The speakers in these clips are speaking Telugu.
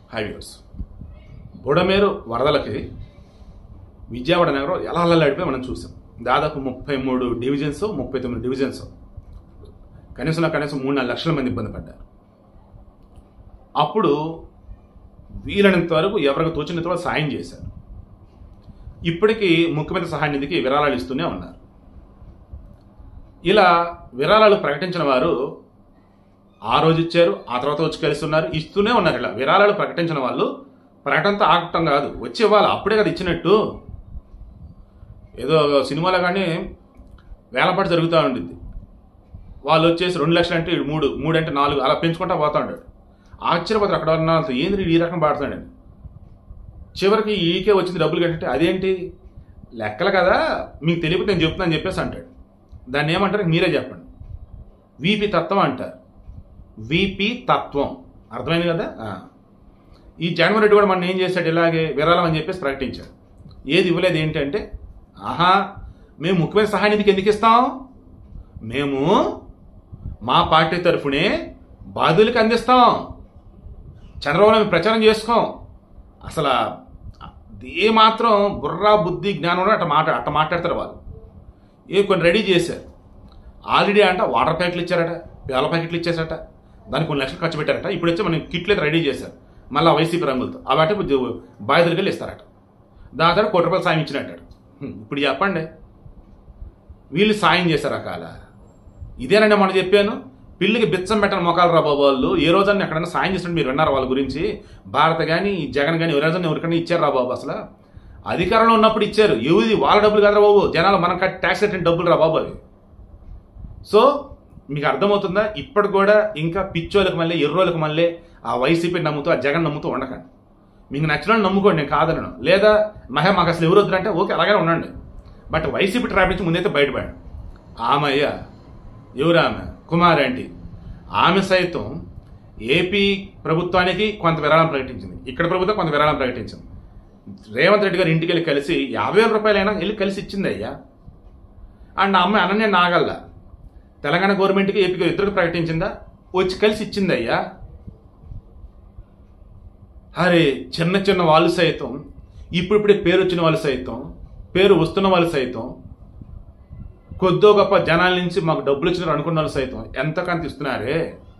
హైవేస్ బుడమేరు వరదలకి విజయవాడ నగరం ఎలా అల్లలాడిపోయి మనం చూసాం. దాదాపు 33 డివిజన్స్ 39 డివిజన్స్ కనీసం 3-4 లక్షల మంది ఇబ్బంది పడ్డారు. అప్పుడు వీలైనంత వరకు ఎవరికి తోచినంత వరకు సాయం చేశారు. ఇప్పటికీ ముఖ్యమంత్రి సహాయ నిధికి విరాళాలు ఇస్తూనే ఉన్నారు. ఇలా విరాళాలు ప్రకటించిన వారు ఆ రోజు ఇచ్చారు, ఆ తర్వాత వచ్చి కలిసి ఉన్నారు, ఇస్తూనే ఉన్నారు. ఇలా విరాళాలు ప్రకటించిన వాళ్ళు ప్రకటనతో ఆగటం కాదు, వచ్చి ఇవ్వాలి. అప్పుడే కదా ఇచ్చినట్టు. ఏదో సినిమాలో కానీ వేలపాటు జరుగుతూ ఉంటుంది. వాళ్ళు వచ్చేసి 2 లక్షలు అంటే 3 అంటే 4 అలా పెంచుకుంటా పోతూ ఉంటాడు. ఆశ్చర్యపోతారు అక్కడ ఉన్న ఏంది ఈ రకం పాడుతాడని. చివరికి ఈకే వచ్చింది డబ్బులు కట్టే అదేంటి లెక్కలు కదా, మీకు తెలియకపోతే నేను చెప్తున్నాను చెప్పేసి అంటాడు. దాన్ని ఏమంటారు మీరే చెప్పండి. వీపీ తత్వం అంటారు. వీపీ తత్వం అర్థమైంది కదా. ఈ జగన్మోహన్ రెడ్డి కూడా మన ఏం చేశాడు, ఇలాగే విరాళం అని చెప్పేసి ప్రకటించాడు. ఏది ఇవ్వలేదు. ఏంటంటే మేము ముఖ్యమైన సహాయ నిధికి ఎందుకు ఇస్తాం, మేము మా పార్టీ తరఫునే బాధితులకు అందిస్తాం, చంద్రబాబు నాయుడు ప్రచారం చేసుకోం. అసలు ఏమాత్రం బుర్రా బుద్ధి జ్ఞానం అట్ట మాట్లాడతారు వాళ్ళు. కొన్ని రెడీ చేశారు ఆల్రెడీ. అంట వాటర్ ప్యాకెట్లు ఇచ్చారట, పేల ప్యాకెట్లు ఇచ్చేసారట, దానికి కొన్ని లక్షలు ఖర్చు పెట్టారట. ఇప్పుడు వచ్చి మనం కిట్లు అయితే రెడీ చేశారు మళ్ళీ వైసీపీ రంగులతో. అవాటి బాధితులకి వెళ్ళి ఇస్తారట. దాదాపు ₹1 కోటి సాయం ఇచ్చినట్టాడు. ఇప్పుడు చెప్పండి వీళ్ళు సాయం చేశారు అకాల. ఇదేనండి మనం చెప్పాను, పిల్లికి బిచ్చం పెట్టని మొఖాలు రా బాబు వాళ్ళు. ఏ రోజన్నా ఎక్కడైనా సాయం చేసినట్టు మీరు విన్నారు వాళ్ళ గురించి? భారత కానీ జగన్ కానీ ఏ రోజన్నా ఎవరికైనా ఇచ్చారు రా బాబు? అసలు అధికారంలో ఉన్నప్పుడు ఇచ్చారు. ఏది వాళ్ళ డబ్బులు కాదురా బాబు, జనాలు మనం ట్యాక్స్ కట్టిన డబ్బులు రా బాబు అవి. సో మీకు అర్థమవుతుందా? ఇప్పటి కూడా ఇంకా పిచ్చోళ్ళకి మళ్ళీ ఎర్రోళ్ళకి మళ్ళీ ఆ వైసీపీ నమ్ముతూ ఆ జగన్ నమ్ముతూ ఉండకండి. మీకు నచ్చిన నమ్ముకోండి, నేను కాదలను. లేదా మాకు అసలు ఎవరు వద్దురంటే ఓకే అలాగే ఉండండి. బట్ వైసీపీ ట్రాప్ నుంచి ముందైతే బయటపడండి. ఆమెయ్య ఎవరు ఆమె కుమార్ ఆంటీ, ఆమె సైతం ఏపీ ప్రభుత్వానికి కొంత విరాళం ప్రకటించింది, ఇక్కడ ప్రభుత్వం కొంత విరాళం ప్రకటించింది. రేవంత్ రెడ్డి గారు ఇంటికి వెళ్ళి కలిసి 50,000 రూపాయలైనా వెళ్ళి కలిసి ఇచ్చింది అయ్యా. అండ్ ఆ అమ్మాయి అనన్య నాగల్ల తెలంగాణ గవర్నమెంట్కి ఏపీకి ఇద్దరికి ప్రకటించిందా, వచ్చి కలిసి ఇచ్చింది అయ్యా. అరే చిన్న చిన్న వాళ్ళు సైతం, ఇప్పుడిప్పుడే పేరు వచ్చిన వాళ్ళు సైతం, పేరు వస్తున్న వాళ్ళు సైతం, కొద్దో గొప్ప జనాల నుంచి మాకు డబ్బులు ఇచ్చినారు అనుకున్న వాళ్ళు సైతం ఎంతకంత ఇస్తున్నారే.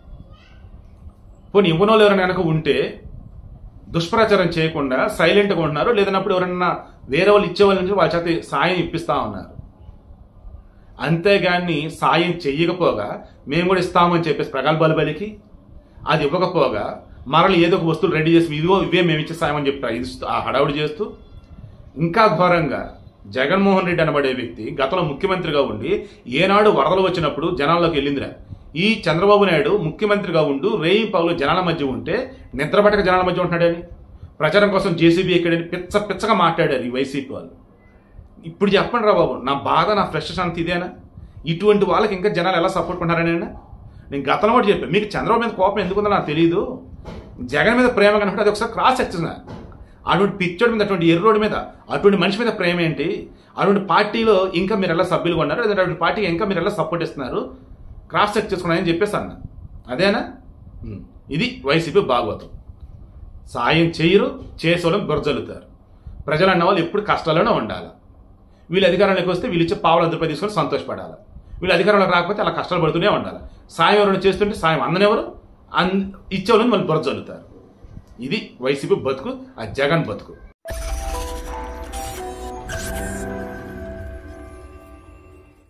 పోనీ ఇవ్వని వాళ్ళు ఎవరైనా కనుక ఉంటే దుష్ప్రచారం చేయకుండా సైలెంట్గా ఉంటున్నారు. లేదన్నప్పుడు ఎవరన్నా వేరే వాళ్ళు ఇచ్చేవాళ్ళ నుంచి వాళ్ళ చేత సాయం ఇప్పిస్తా ఉన్నారు. అంతేగాని సాయం చెయ్యకపోగా మేము కూడా ఇస్తామని చెప్పేసి ప్రగల్భాలు బలికి అది ఇవ్వకపోగా మరలు ఏదో ఒక వస్తువులు రెడీ చేసి ఇవే మేము ఇచ్చే సాయం అని చెప్పి ఆ హడావుడి చేస్తూ, ఇంకా ఘోరంగా జగన్మోహన్ రెడ్డి అనబడే వ్యక్తి గతంలో ముఖ్యమంత్రిగా ఉండి ఏనాడు వరదలు వచ్చినప్పుడు జనాల్లోకి వెళ్ళిందిరా. ఈ చంద్రబాబు నాయుడు ముఖ్యమంత్రిగా ఉంటూ రేయి పగులు జనాల మధ్య ఉంటే నిద్రపట్టక జనాల మధ్య ఉంటున్నాడని, ప్రచారం కోసం జేసీబీ ఎక్కడని పిచ్చగా మాట్లాడారు ఈ వైసీపీ వాళ్ళు. ఇప్పుడు చెప్పండి రా బాబు, నా బాధ నా ఫ్రస్ట్రేషన్ అంత ఇదేనా? ఇటువంటి వాళ్ళకి ఇంకా జనాలు ఎలా సపోర్ట్ కొన్నారని నేను గతంలో కూడా చెప్పాను. మీకు చంద్రబాబు మీద కోపం ఎందుకుందో నాకు తెలియదు, జగన్ మీద ప్రేమ కనుక అది ఒకసారి క్రాస్ చెక్ చేసిన. అటువంటి పిచ్చోడి మీద, అటువంటి ఎర్రోడి మీద, అటువంటి మనిషి మీద ప్రేమ ఏంటి? అటువంటి పార్టీలో ఇంకా మీరు ఎలా సభ్యులుగా ఉన్నారు, లేదా అటువంటి పార్టీకి ఇంకా మీరు ఎలా సపోర్ట్ ఇస్తున్నారు, క్రాస్ చెక్ చేసుకున్నారని చెప్పేసి అన్న. అదేనా? ఇది వైసీపీ భాగవతం. సాయం చేయరు, చేసేవాళ్ళని బురజల్లుతారు. ప్రజలు అన్న వాళ్ళు ఎప్పుడు కష్టాల్లోనే ఉండాలి. వీళ్ళు అధికారంలోకి వస్తే వీళ్ళు ఇచ్చే ₹1,000 తీసుకొని సంతోషపడాలి. వీళ్ళు అధికారంలోకి రాకపోతే అలా కష్టాలు పడుతూనే ఉండాలి. సాయం ఎవరైనా చేస్తుంటే సాయం అందనెవరు ఇచ్చేవాళ్ళని మళ్ళీ బురజల్లుతారు. ఇది వైసీపీ బతుకు, ఆ జగన్ బతుకు.